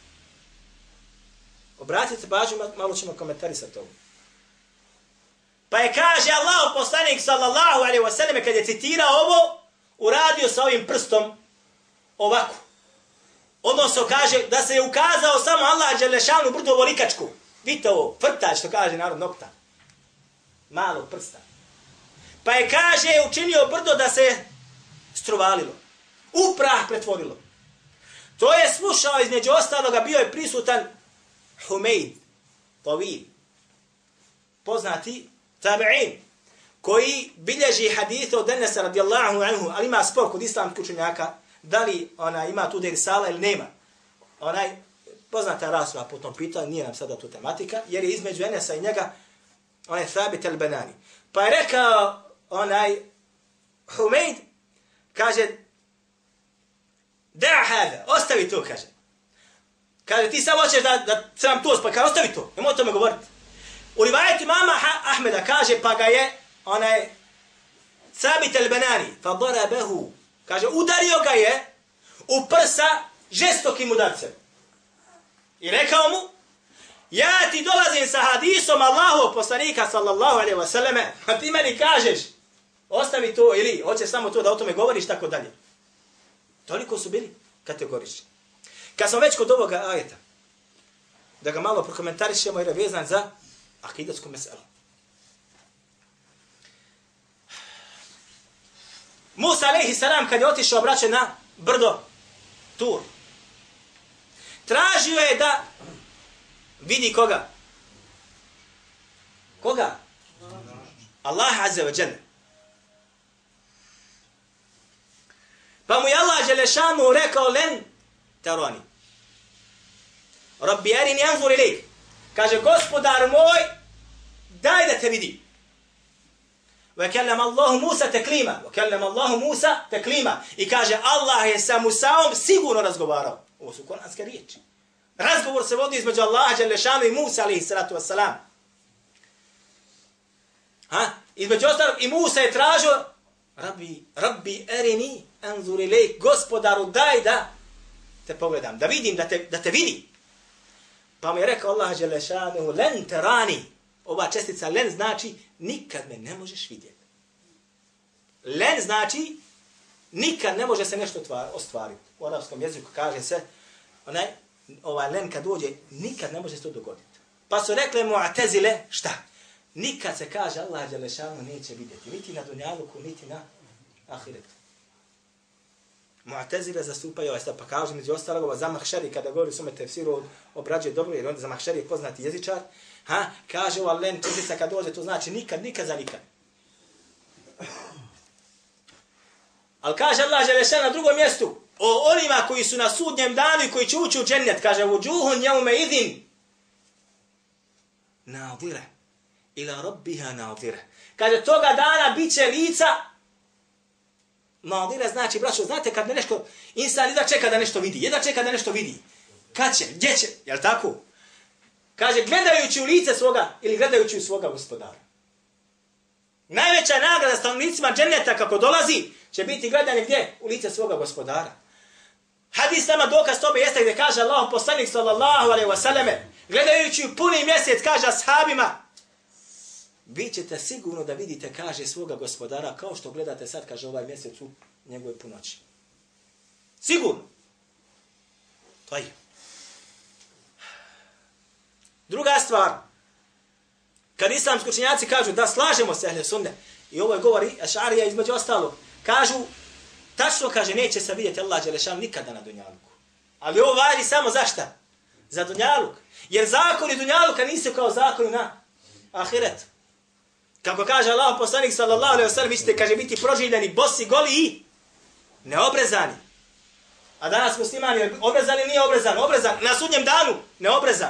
Obratite pažnju, malo ćemo komentarisati ovo. Pa je, kaže, Allah poslanik sallallahu alejhi ve sellem kad je citirao ovo, uradio sa ovim prstom ovako. Odnosno, kaže, da se je ukazao samo Allah dželešanu brdu ovolikačku. Vidite ovo, frtač, što kaže narod nokta. Malog prsta. Pa je, kaže, učinio brdo da se struvalilo. U prah pretvorilo. To je slušao, između ostaloga, bio je prisutan Humeid, Tawil, poznati tabi'in, koji bilježi hadithe od Enesa radijallahu anhu, ali ima spor kod islamskih učenjaka, da li ona ima tu derisala ili nema. Onaj, poznata rasprava po tom pitanju, nije nam sada tu tematika, jer je između Enesa i njega onaj Thabit al-Banani. Pa je rekao onaj Humeid, kaže, da hada, ostavi to, kaže. Kaže, ti samo hoćeš da, da se vam to spaka, ostavi to, nemoj o tome govoriti. U rivajetu mama Ahmeda kaže, pa ga je onaj Thabit al-Banani, fa darabahu, kaže, udario ga je u prsa žestokim udarcem. I rekao mu, ja ti dolazim sa hadisom Allahovog poslanika sallallahu alejhi ve selleme, a ti meni kažeš, ostavi to ili hoćeš samo to da o tome govoriš, tako dalje. Toliko su bili kategorični. Kad smo već kod ovoga ajeta, da ga malo prokomentarišemo jer je vezan za akidatsku meselu. Musa alejhi salam kad je otišao braće na brdo Tur, tražio je da vidi koga? Koga? Allah azza wa jalla. Pa mu je Allah dželešanu rekao len tarani. Rabbi arini anzur ilayk. Kaže, gospodar moj, daj da te vidi. Wa kallama Allahu Musa taklima. Wa kallama Allahu Musa taklima. I kaže, Allah je sa Musaom sigurno razgovarao. Ovo su kuranske riječi. Razgovor se vodi između Allaha dželešanu i Musa alejhi salatu vesselam. Ha? Između ostalog i Musa je tražio Rabbi, Rabbi arini anzur ilayk. Gospodaru, daj da te pogledam, da vidim, da te, da te vidi. Pa mi je rekao Allah dželešanu, len terani. Ova čestica len znači nikad me ne možeš vidjeti. Len znači nikad ne može se nešto ostvariti. U arapskom jeziku kaže se, onaj, ovaj len kad dođe, nikad ne može se to dogoditi. Pa su rekle Mu'tezile, šta? Nikad se kaže Allah dželešanu neće vidjeti. Niti na dunjaluku, niti na ahiretu. Mu'tezile zastupaju ovaj stav, pa kažu među ostalog, Zamahšari kada govori u svome tefsiru obrađuje dobro, jer on Zamahšari je poznati jezičar, ha, kaže ova len čestica kad dođe, to znači nikad, nikad za nikad. Ali kaže Allah dželešanu na drugom mjestu, o onima koji su na sudnjem danu i koji će ući u džennet, kaže vujuhun jaume idin nadire ila rabbiha nadire. Kaže toga dana bit će lica nadire, znači braćo, znate kad nešto insan jedva čeka da nešto vidi, jedva čeka da nešto vidi. Kad će, gdje će, jel tako? Kaže gledajući u lice svoga ili gledajući u svoga gospodara. Najveća nagrada stanovnicima dženneta kako dolazi će biti gledanje gdje? U lice svoga gospodara. Hadis nama dokaz tome jeste gdje kaže Allah poslanik sallallahu alejhi ve selleme, gledajući u puni mjesec kaže ashabima, vi ćete sigurno da vidite, kaže, svoga gospodara kao što gledate sad, kaže, ovaj mjesec u njegove punoći. Sigurno. To je. Druga stvar, kad islamski učenjaci kažu da slažemo se ahle sunne, i ovo je govori Ešarija između ostalog, kažu, tačno kaže, neće se vidjeti Allah dželešanu nikada na dunjaluku. Ali ovo važi samo za šta? Za dunjaluk. Jer zakoni dunjaluka nisu kao zakoni na ahiretu. Kako kaže Allah poslanik sallallahu alejhi ve sellem, vi ćete, kaže, biti proživljeni, bosi, goli i neobrezani. A danas muslimani obrezani, nije obrezan, obrezan na sudnjem danu, neobrezan.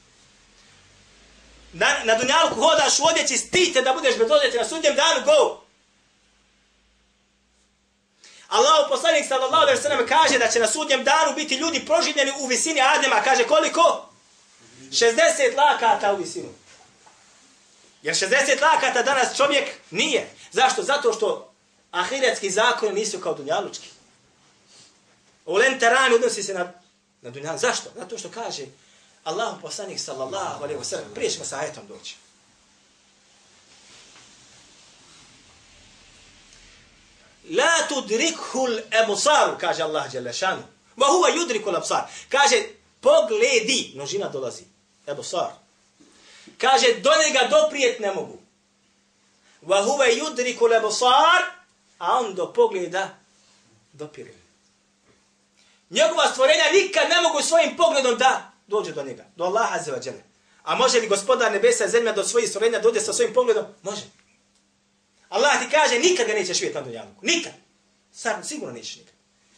Na, na dunjalku hodaš u odjeći, stite da budeš bez odjeće, na sudnjem danu, go! Allah poslanik sallallahu alejhi ve sellem kaže da će na sudnjem danu biti ljudi proživljeni u visini Adema, kaže koliko? šezdeset lakata u visinu. Jer šezdeset lakata danas čovjek nije. Zašto? Zato što ahiretski zakoni nisu kao dunjalučki. Ulen terani odnosi se na, na dunjalu. Zašto? Zato što kaže Allah poslanik sallallahu alejhi ve sellem, prije ćemo sa ajetom doći. La tudrikhul absar, kaže Allah dželle šanu. Wa huwa yudrikul absar. Kaže pogledi, množina dolazi. Absar. Kaže do njega doprijet ne mogu. Wa huwa yudrikul absar, a on do pogleda dopire. Njegova stvorenja nikad ne mogu svojim pogledom da dođe do njega, do Allaha azza wa dželle. A može li Gospodar nebesa i zemlje do svojih stvorenja dođe sa svojim pogledom? Može. Allah ti kaže, nikad ga nećeš vidjeti na dunjaluku. Nikad. Sad sigurno nećeš nikad.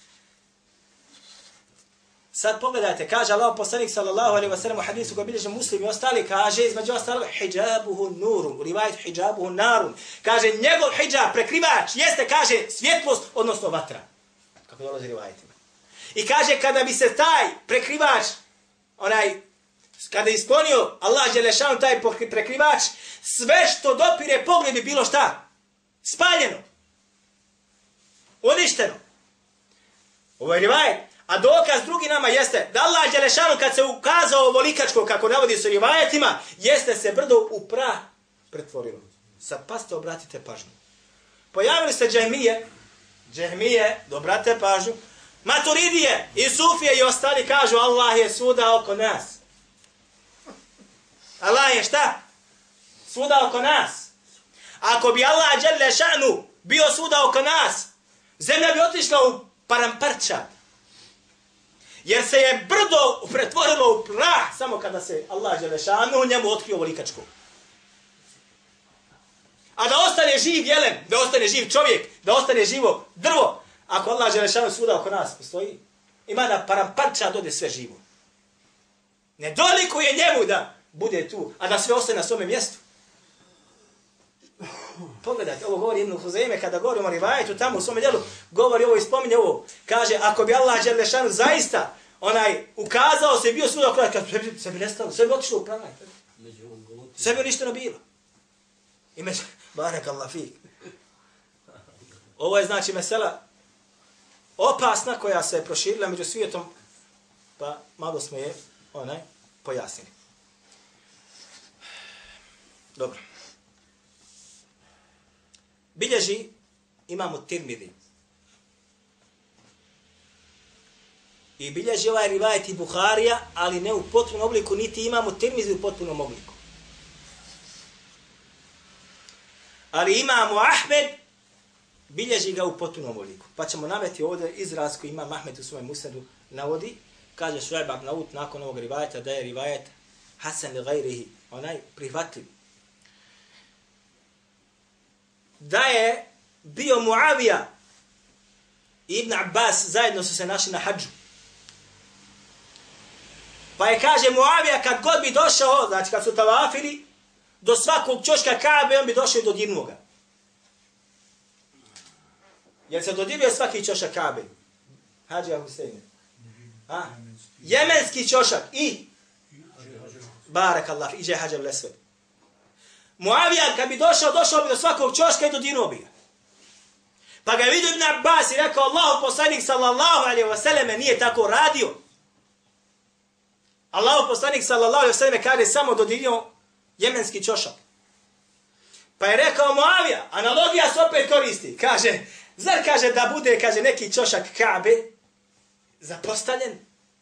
Sad pogledajte, kaže Allah poslanik sallallahu alejhi ve sellem u hadisu koji bilježe Muslim i ostali, kaže između ostalog hijabuhu nurun, u rivajet hijabuhu narun. Kaže njegov hijab, prekrivač, jeste, kaže, svjetlost, odnosno vatra. Kako dolazi rivajetima. I kaže kada bi se taj prekrivač, onaj, kada je isklonio Allah dželešanu taj prekrivač, sve što dopire pogled bi bilo šta? Spaljeno. Uništeno. Ovo je rivajet. A dokaz drugi nama jeste da Allah dželešanu kad se ukazao ovolikačko, kako navodi su rivajetima, jeste se brdo u prah pretvorilo. Sad paste, obratite pažnju. Pojavili se džehmije, džehmije, dobrate pažnju, Maturidije i Sufije i ostali kažu Allah je svuda oko nas. Allah je šta? Svuda oko nas. Ako bi Allah dželle šanu bio svuda oko nas, zemlja bi otišla u paramparča. Jer se je brdo pretvorilo u prah samo kada se Allah dželle šanu njemu otkrio volikačku. A da ostane živ jelen, da ostane živ čovjek, da ostane živo drvo, ako Allah dželle šanu svuda oko nas postoji, ima da paramparča dode sve živo. Ne dolikuje njemu da bude tu, a da sve ostane na svome mjestu. Pogledajte, ovo govori Ibn Huzeyme, kada govorimo o rivajetu, tamo u svome djelu, govori ovo i spominje ovo. Kaže, ako bi Allah dželle šanu zaista onaj ukazao se i bio svuda oko nas, sve bi nestalo, sve bi otišlo u pravaj. Sve bi uništeno bilo. I među, barek Allah fik. Ovo je znači mesela opasna koja se je proširila među svijetom, pa malo smo je onaj pojasnili. Dobro. Bilježi imamo Tirmidhi. I bilježi ovaj rivajet i Buharija, ali ne u potpunom obliku, niti imamo Tirmidhi u potpunom obliku. Ali imamo Ahmed, bilježi ga u potpunom obliku. Pa ćemo naveti ovdje izraz koji ima Ahmed u svojem musnadu navodi. Kaže Šuajb ibn Naud nakon ovog rivajeta da je rivajet Hasan li gajrihi, onaj prihvatljiv. Da je bio Muavija i Ibn Abbas zajedno su se našli na hadžu. Pa je, kaže, Muavija kad god bi došao, znači kad su tavafili, do svakog čoška Kaabe on bi došao i dodirnuo ga. Jer se dodiruje svaki čošak Kaabe. Hadžija Huseine. A? Jemenski čošak i Barak Allah, iđe Hađar Lesved. Muavija kad bi došao, došao bi do svakog čoška i dodirnuo bi ga. Pa ga je vidio Ibn Abbas i rekao, Allahu poslanik sallallahu alejhi ve selleme nije tako radio. Allahu poslanik sallallahu alejhi ve selleme kaže samo dodirnuo jemenski čošak. Pa je rekao Muavija, analogija se opet koristi. Kaže, zar kaže da bude, kaže, neki čošak Kaabe zapostavljen?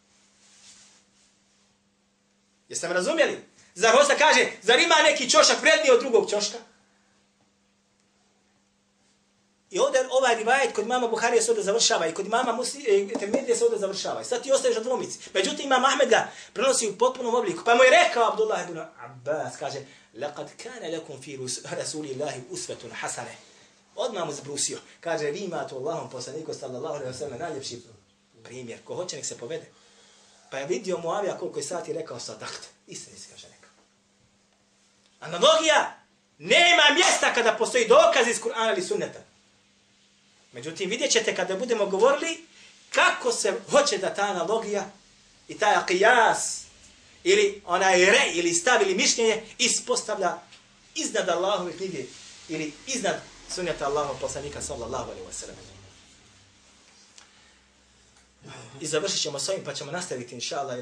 Jeste me razumjeli? Zar hosta kaže, zar ima neki čošak vredniji od drugog čoška? I ovdje ovaj ovaj rivajet kod mama Buharije se ovdje završava i kod mama Musli, Tirmidije se ovdje završava. I sad ti ostaješ na dvomici. Međutim, imam Ahmed ga prenosi u potpunom obliku. Pa mu je rekao Abdullah ibn Abbas, kaže, لَقَدْ كَانَ لَكُمْ فِي رَسُولِ اللَّهِ أُسْوَةٌ حَسَنَةٌ. Odmah mu zbrusio. Kaže, vi imate Allahom poslaniku sallallahu alejhi ve sellem najljepši primjer. Ko hoće nek se povede. Pa je vidio Muavija koliko je sati rekao sadakt. Istini se kaže rekao. Analogija nema mjesta kada postoji dokaz iz Kur'ana ili sunneta. Međutim, vidjet ćete kada budemo govorili kako se hoće da ta analogija i taj qiyas ili onaj re ili stav ili mišljenje ispostavlja iznad Allahove knjige ili iznad sunneta Allahov poslanika sallallahu alejhi ve sellem. I završit ćemo s ovim pa ćemo nastaviti inša Allah.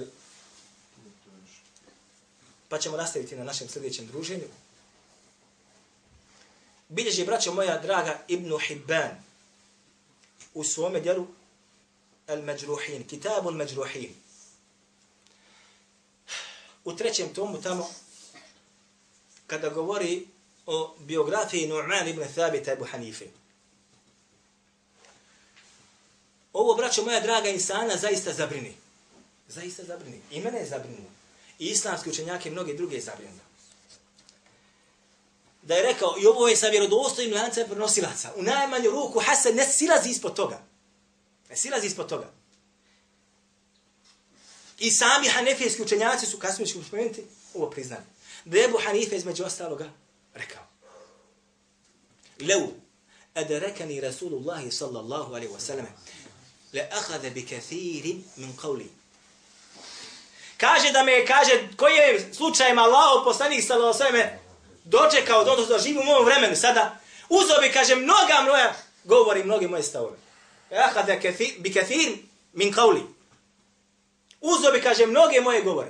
Pa ćemo nastaviti na našem sljedećem druženju. Bilježi, braćo moja draga, Ibn Hibban u svome djelu Al-Majruhin, Kitabu Al-Majruhin. U trećem tomu tamo, kada govori o biografiji Nu'man ibn Thabita Ebu Hanife. Ovo, braćo moja draga, insana zaista zabrini. Zaista zabrini. I mene je zabrinuo. I islamski učenjake i mnoge druge zabrinuo. Da je rekao, i ovo je sa vjerodostojnim lancem prenosilaca. U najmanju ruku Hasan ne silazi ispod toga. Ne silazi ispod toga. I sami hanefijski učenjaci su, kasnije ću spomenuti, ovo priznali. Da je Ebu Hanife između ostaloga rekao. Lew adrakani Rasulullahi sallallahu alaihi wa sallam le ahade bi kathirin min qavli. Kaže da me, kaže, koji je slučajem Allahov poslanik sallallahu alaihi wa sallam dočekao, odnosno živi u mom vremenu sada, uzeo bi, kaže, mnoga moja govori, mnogi moje stavove. Ahade bi kathir min qavli. Uzeo bi, kaže, mnoge moje govore.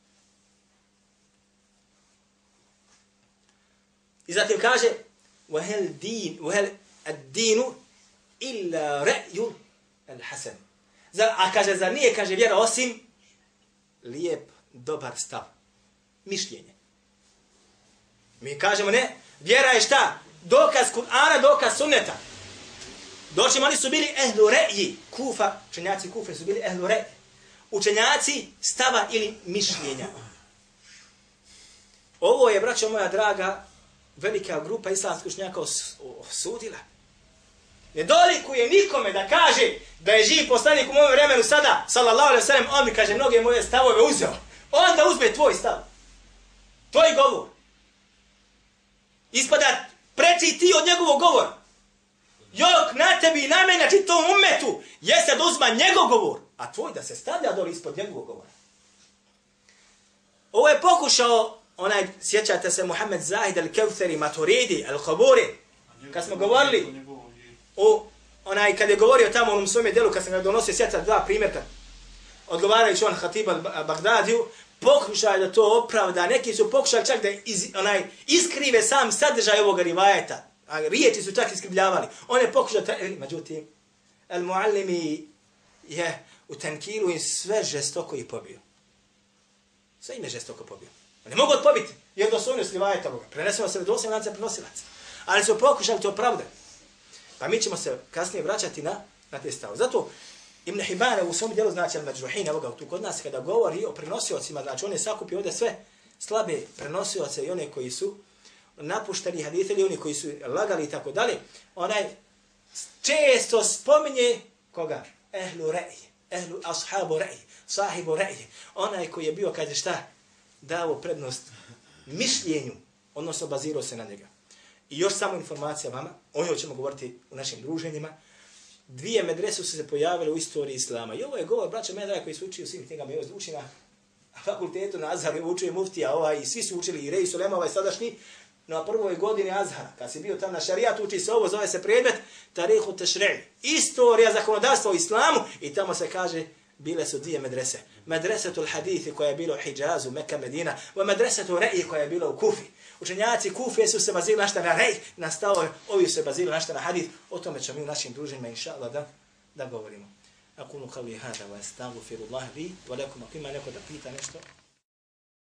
I zatim kaže, وَهَلْ دِينُ وَهَلْ الدِّينُ إِلَّا رَأْيُ الْحَسَنُ. A kaže, zar nije, kaže, vjera osim lijep, dobar stav. Mišljenje. Mi kažemo, ne, vjera je šta? Dokaz Kur'ana, dokaz sunneta. Doći, oni su bili ehlu re'ji. Kufa, učenjaci Kufe su bili ehlu re'ji. Učenjaci stava ili mišljenja. Ovo je, braćo moja draga, velika grupa islamskih učenjaka osudila. Ne dolikuje nikome da kaže da je živ poslanik u mojom vremenu sada, sallallahu alejhi ve sellem, on mi kaže mnoge moje stavove uzeo. Onda uzme tvoj stav. Tvoj govor. Ispada preči ti od njegovog govora. Jok na tebi i na meni, na čitom umetu, jeste da uzma njegov govor, a tvoj da se stavlja doli ispod njegovog govora. Ovo je pokušao, onaj, sjećate se, Muhammed Zahid al-Kevtheri, Maturidi, al-Khaburi, kad smo govorili, o, onaj, kad je govorio tamo u onom svome delu, kad sam ga donosio, sjećate dva primjerka, odgovarajući on Hatib al-Bagdadiju, pokušaj da to opravda, neki su pokušali čak da iz, onaj, iskrive sam sadržaj ovog rivajeta, a riječi su čak iskrivljavali. On je pokušao, međutim, al-Muallimi je u tenkilu im sve žestoko i pobio. Sve im je žestoko pobio. Ne mogu odpobiti, jer doslovno slivajeta Boga. Prenesemo se doslovno lance prenosilaca. Ali su pokušali to opravdati. Pa mi ćemo se kasnije vraćati na, na te stave. Zato Ibn Hibban u svom djelu, znači Al-Majruhin, evo ga tu kod nas, kada govori o prenosiocima, znači on je sakupio ovdje sve slabe prenosioce i one koji su napušteni hadith ili oni koji su lagali i tako dalje, onaj često spominje koga? Ehlu re'i, ehlu ashabu re'i, sahibu re'i, onaj koji je bio, kaže šta, dao prednost mišljenju, odnosno bazirao se na njega. I još samo informacija vama, o njoj ćemo govoriti u našim druženjima, dvije medrese su se pojavile u istoriji Islama. I ovo je govor, braća Medraja, koji su učili u svim knjigama, i ovo uči na fakultetu na Azharu, učuje muftija, ovaj, i svi su učili, i Rej Sulema, ovaj sadašnji, na prvoj godini Azhara, kad si bio tam na šarijatu, uči se ovo, zove se predmet Tarihu Tešre'i, istorija zakonodavstva u Islamu, i tamo se kaže, bile su dvije medrese. Medresetul hadithi koja je bilo u Hidžazu, Mekka, Medina, i medresetul re'i koja je bila u Kufi. Učenjaci Kufe su se bazili našta na rej, na stavove, ovi su se bazili našta na hadith. O tome ćemo mi u našim druženjima, inša Allah, da, da govorimo. Aqulu qavli hada wa astaghfirullaha li wa lakum. Ako ima neko da pita nešto,